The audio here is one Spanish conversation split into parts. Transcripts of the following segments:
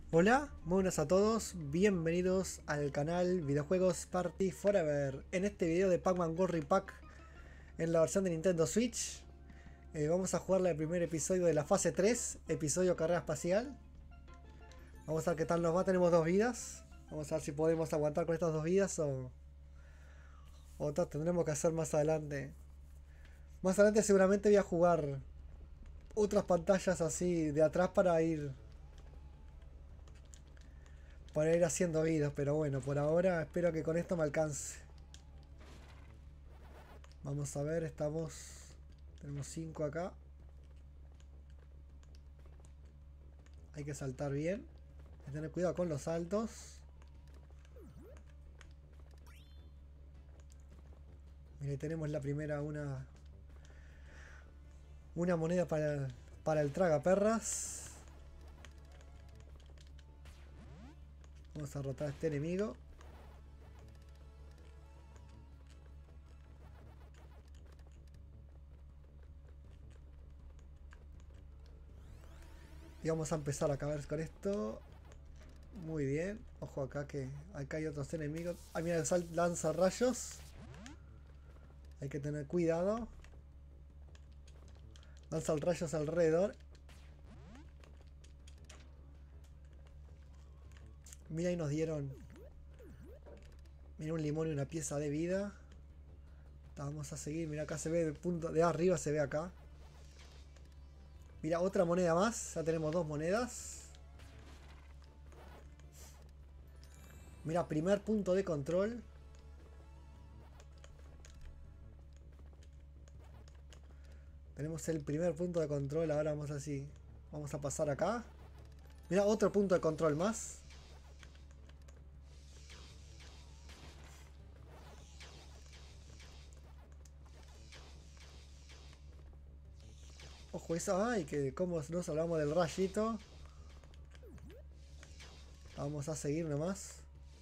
Hola, muy buenas a todos, bienvenidos al canal Videojuegos Party Forever. En este video de Pac-Man World Pack en la versión de Nintendo Switch vamos a jugar el primer episodio de la fase 3, episodio carrera espacial. Vamos a ver qué tal nos va, tenemos 2 vidas. Vamos a ver si podemos aguantar con estas 2 vidas o otras tendremos que hacer más adelante. Más adelante seguramente voy a jugar otras pantallas así de atrás para ir haciendo vidas, pero bueno, por ahora espero que con esto me alcance. Vamos a ver, tenemos 5 acá. Hay que saltar bien. Hay que tener cuidado con los saltos. Mira, tenemos la primera, una moneda para el tragaperras. Vamos a derrotar a este enemigo. Y vamos a empezar a acabar con esto. Muy bien. Ojo acá que acá hay otros enemigos. Ah, mira, lanza rayos. Hay que tener cuidado. Lanza rayos alrededor. Mira, ahí nos dieron. Mira, un limón y una pieza de vida. Vamos a seguir. Mira, acá se ve el punto de arriba, se ve acá. Mira, otra moneda más. Ya tenemos 2 monedas. Mira, primer punto de control. Tenemos el primer punto de control. Ahora vamos así. Vamos a pasar acá. Mira, otro punto de control más. Ojo, eso. Ay, que como nos hablamos del rayito. Vamos a seguir nomás.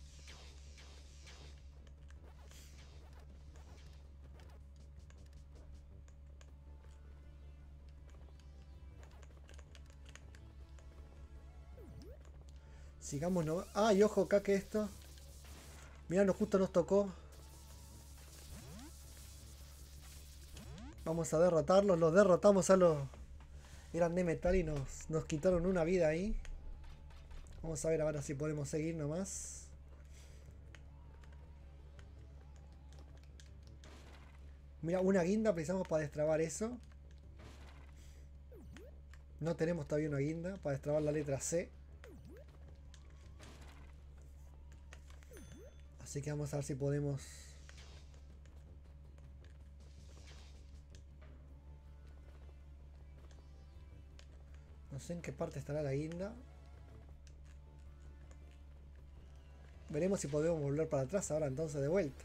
Sigamos nomás. Ay, ojo acá que esto. Mira, justo nos tocó. Vamos a derrotarlos. Los derrotamos a los. Eran de metal y nos quitaron una vida ahí. Vamos a ver ahora si podemos seguir nomás. Mira, una guinda precisamos para destrabar eso. No tenemos todavía una guinda para destrabar la letra C. Así que vamos a ver si podemos. No sé en qué parte estará la guinda. Veremos si podemos volver para atrás ahora entonces de vuelta.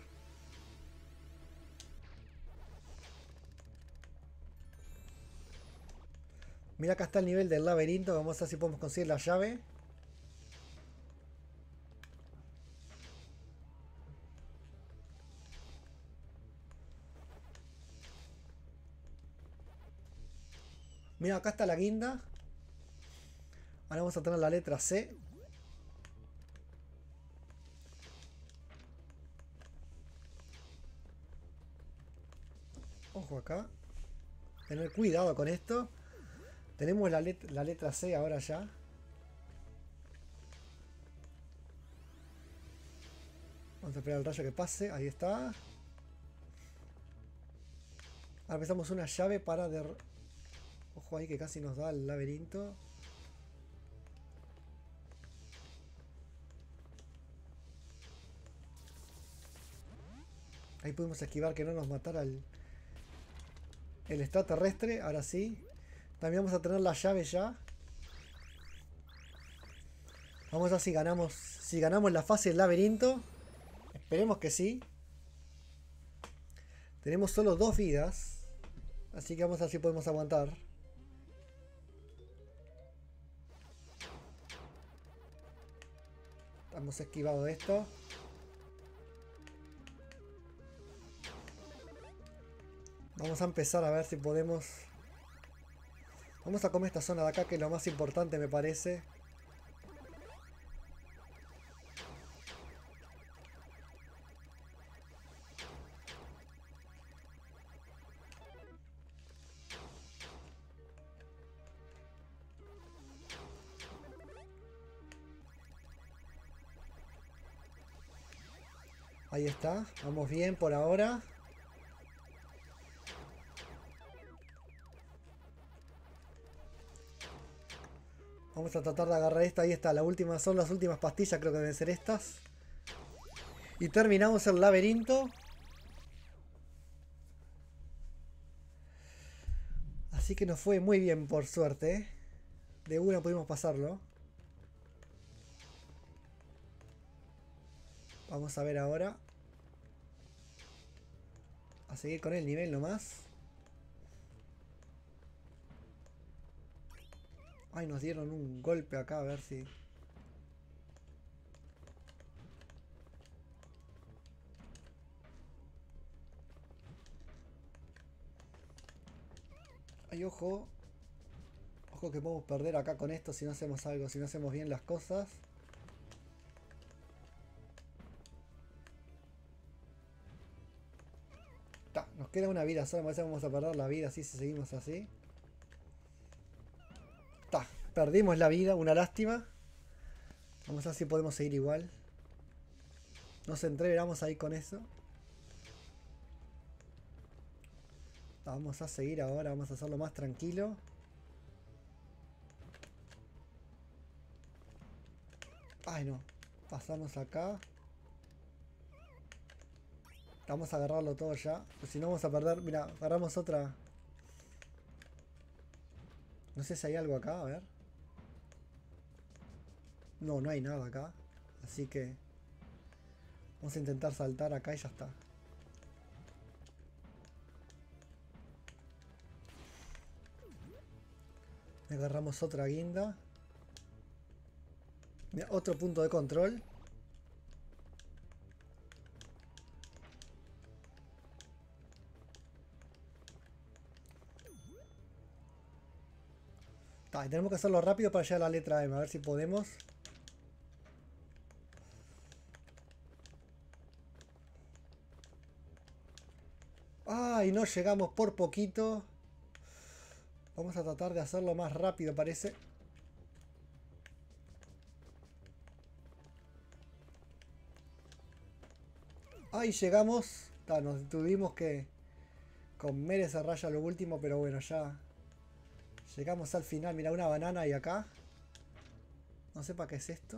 Mira, acá está el nivel del laberinto. Vamos a ver si podemos conseguir la llave. Mira, acá está la guinda. Ahora vamos a tener la letra C. Ojo acá. Tener cuidado con esto. Tenemos la letra C ahora ya. Vamos a esperar el rayo que pase. Ahí está. Ahora empezamos una llave para... Ojo ahí que casi nos da el laberinto. Ahí pudimos esquivar que no nos matara el extraterrestre. Ahora sí. También vamos a tener la llave ya. Vamos a ver si ganamos la fase del laberinto. Esperemos que sí. Tenemos solo 2 vidas. Así que vamos a ver si podemos aguantar. Hemos esquivado esto. Vamos a empezar a ver si podemos. Vamos a comer esta zona de acá que es lo más importante me parece. Ahí está. Vamos bien por ahora. Vamos a tratar de agarrar esta. Ahí está. La última, son las últimas pastillas. Creo que deben ser estas. Y terminamos el laberinto. Así que nos fue muy bien por suerte, ¿eh? De una pudimos pasarlo. Vamos a ver ahora. A seguir con el nivel nomás. Ay, nos dieron un golpe acá, a ver si... Ay, ojo. Ojo que podemos perder acá con esto si no hacemos algo, si no hacemos bien las cosas. Ta, nos queda una vida sola, me parece que vamos a perder la vida así si seguimos así. Ta, perdimos la vida, una lástima. Vamos a ver si podemos seguir igual. Nos entreveramos ahí con eso. Vamos a seguir ahora, vamos a hacerlo más tranquilo. Ay no, pasamos acá. Vamos a agarrarlo todo ya, pues si no vamos a perder. Mira, agarramos otra. No sé si hay algo acá, a ver. No, no hay nada acá. Así que vamos a intentar saltar acá y ya está. Agarramos otra guinda. Mira, otro punto de control. Ta, y tenemos que hacerlo rápido para llegar a la letra M. A ver si podemos. Ay, no llegamos por poquito. Vamos a tratar de hacerlo más rápido, parece. Ay, llegamos. Ta, nos tuvimos que comer esa raya lo último, pero bueno, ya llegamos al final. Mira, una banana y acá. No sé para qué es esto.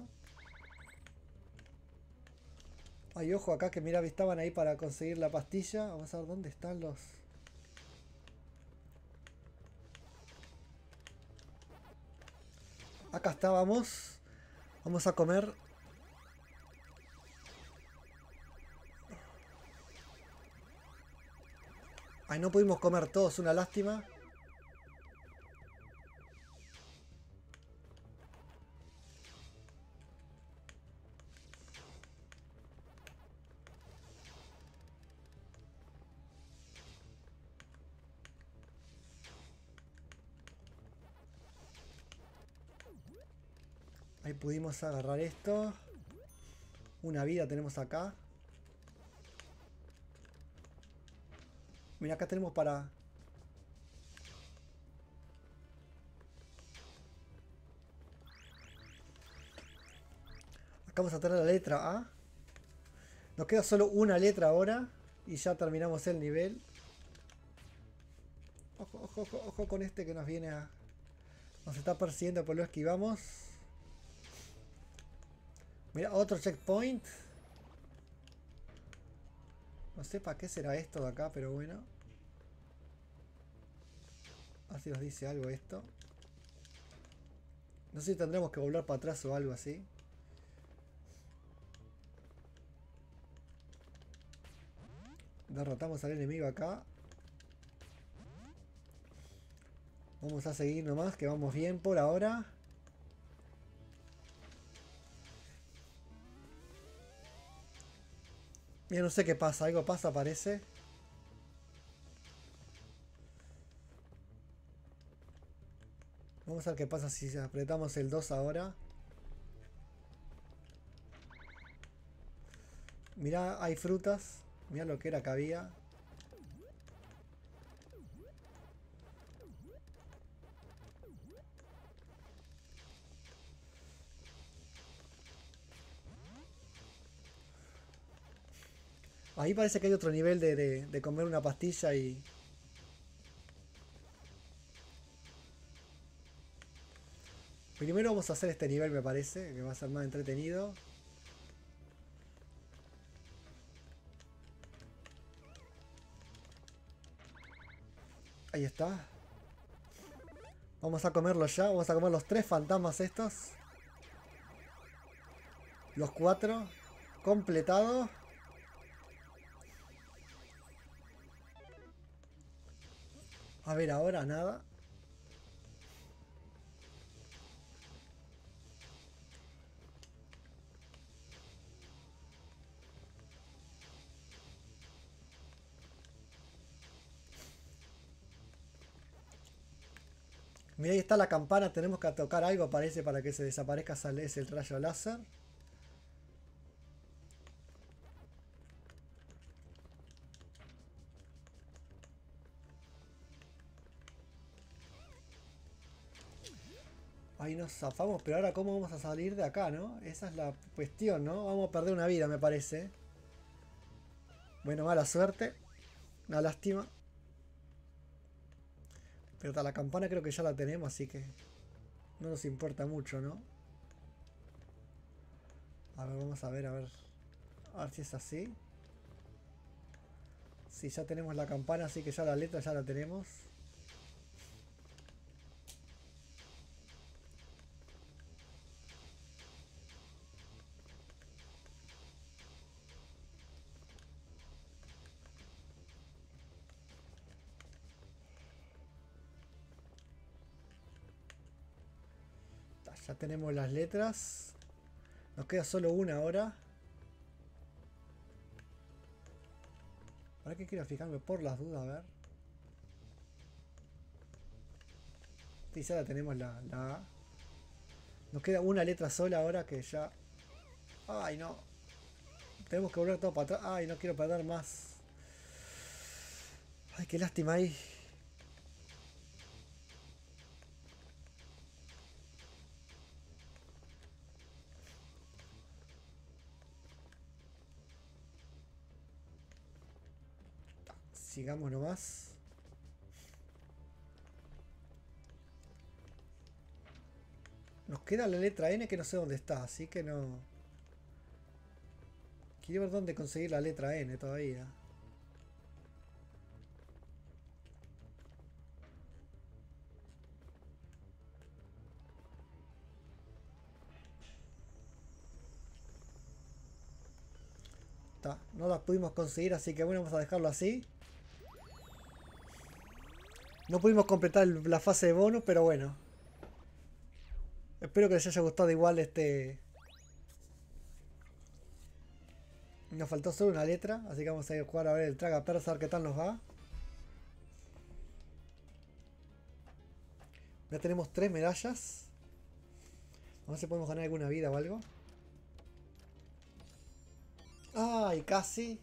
Ay, ojo acá que mira, estaban ahí para conseguir la pastilla. Vamos a ver dónde están los... Acá estábamos. Vamos a comer. Ay, no pudimos comer todos, una lástima. Ahí pudimos agarrar esto. Una vida tenemos acá. Mira, acá tenemos para... Acá vamos a tener la letra A. Nos queda solo una letra ahora. Y ya terminamos el nivel. Ojo, ojo, ojo, ojo con este que nos viene a... Nos está persiguiendo, pero lo esquivamos. Mira, otro checkpoint. No sé para qué será esto de acá, pero bueno. A ver si nos dice algo esto. No sé si tendremos que volver para atrás o algo así. Derrotamos al enemigo acá. Vamos a seguir nomás, que vamos bien por ahora. Mira, no sé qué pasa, algo pasa parece. Vamos a ver qué pasa si apretamos el 2 ahora. Mira, hay frutas. Mira lo que era que había. Ahí parece que hay otro nivel de comer una pastilla y... Primero vamos a hacer este nivel, me parece, que va a ser más entretenido. Ahí está. Vamos a comerlo ya, vamos a comer los 3 fantasmas estos. Los 4. Completado. A ver, ahora nada. Mira, ahí está la campana. Tenemos que tocar algo, parece, para que se desaparezca ese el rayo láser. Ahí nos zafamos, pero ahora ¿cómo vamos a salir de acá, no? Esa es la cuestión, ¿no? Vamos a perder una vida, me parece. Bueno, mala suerte. Una lástima. Pero la campana creo que ya la tenemos, así que no nos importa mucho, ¿no? A ver, vamos a ver, a ver. A ver si es así. Sí, ya tenemos la campana, así que ya la letra ya la tenemos. Ya tenemos las letras. Nos queda solo una ahora. ¿Para qué quiero fijarme por las dudas? A ver. Sí, ya la tenemos la A. Nos queda una letra sola ahora que ya... ¡Ay, no! Tenemos que volver todo para atrás. ¡Ay, no quiero perder más! ¡Ay, qué lástima ahí! Sigamos nomás. Nos queda la letra N que no sé dónde está, así que no... Quiero ver dónde conseguir la letra N todavía. No la pudimos conseguir, así que bueno, vamos a dejarlo así. No pudimos completar la fase de bonus, pero bueno. Espero que les haya gustado igual este... Nos faltó solo una letra, así que vamos a ir a jugar a ver el Traga Persa, a ver qué tal nos va. Ya tenemos 3 medallas. A ver si podemos ganar alguna vida o algo. ¡Ay, casi!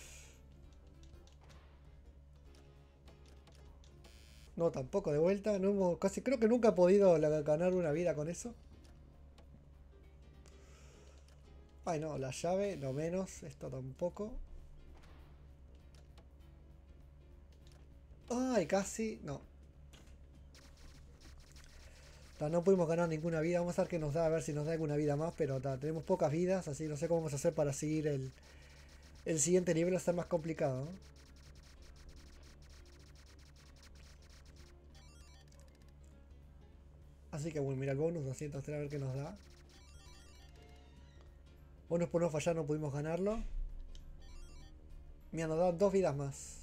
No, tampoco de vuelta. No hemos, casi, creo que nunca he podido ganar una vida con eso. Ay, no, la llave, lo menos. Esto tampoco. Ay, casi. No. No pudimos ganar ninguna vida. Vamos a ver qué nos da, a ver si nos da alguna vida más. Pero tenemos pocas vidas, así no sé cómo vamos a hacer para seguir el siguiente nivel. Va a ser más complicado, ¿no? Así que bueno, mira el bonus 203, a ver qué nos da. Bonus por no fallar, no pudimos ganarlo. Mira, nos dan 2 vidas más.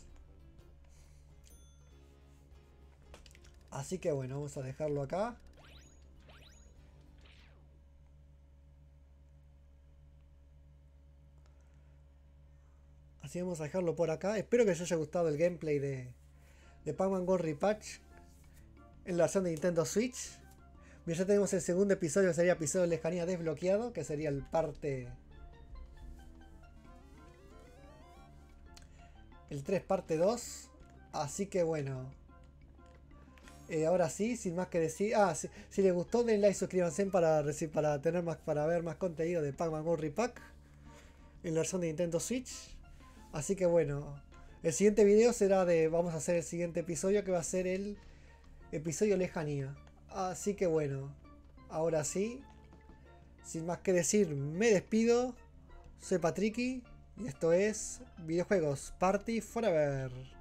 Así que bueno, vamos a dejarlo acá. Así vamos a dejarlo por acá. Espero que les haya gustado el gameplay de Pac-Man Gold Repatch en la versión de Nintendo Switch. Mira, ya tenemos el segundo episodio, que sería episodio de lejanía desbloqueado, que sería el parte... El 3 parte 2. Así que bueno. Ahora sí, sin más que decir. Si les gustó, denle like y suscríbanse para tener más, para ver más contenido de Pac-Man Gold Repack en la versión de Nintendo Switch. Así que bueno, el siguiente video será de... Vamos a hacer el siguiente episodio que va a ser el episodio Lejanía. Así que bueno, ahora sí, sin más que decir, me despido. Soy Patricky y esto es Videojuegos Party Forever.